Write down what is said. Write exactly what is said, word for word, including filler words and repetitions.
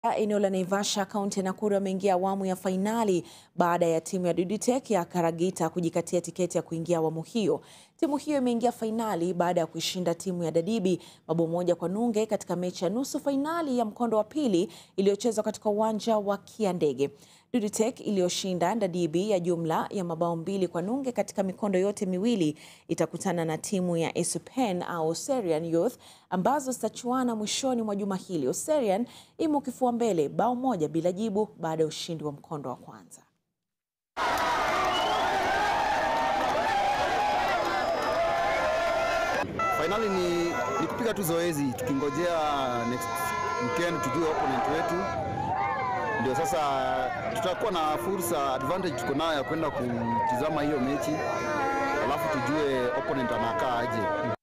Eneo la Naivasha, kaunti ya Nakuru wameingia awamu ya fainali baada ya timu ya Dudutek ya Karagita kujikatia tiketi ya kuingia awamu hiyo. Timu hiyo imeingia fainali baada ya kuishinda timu ya Dadibi mabao moja kwa nunge katika mechi ya nusu fainali ya mkondo wa pili iliyochezwa katika uwanja wa Kiandege. Dudutek iliyoshinda Dadibi ya jumla ya mabao mbili kwa nunge katika mikondo yote miwili itakutana na timu ya Esupen au Oserian Youth ambazo zitachuana mwishoni mwa juma hili. Oserian imo kifua mbele bao moja bila jibu baada ya ushindi wa mkondo wa kwanza. Finali ni, ni kupiga tu zoezi tukingojea next weekend tujue opponent wetu. Ndio sasa tutakuwa na fursa advantage tuko nayo ya kwenda kutizama hiyo mechi alafu tujue opponent anakaa aje.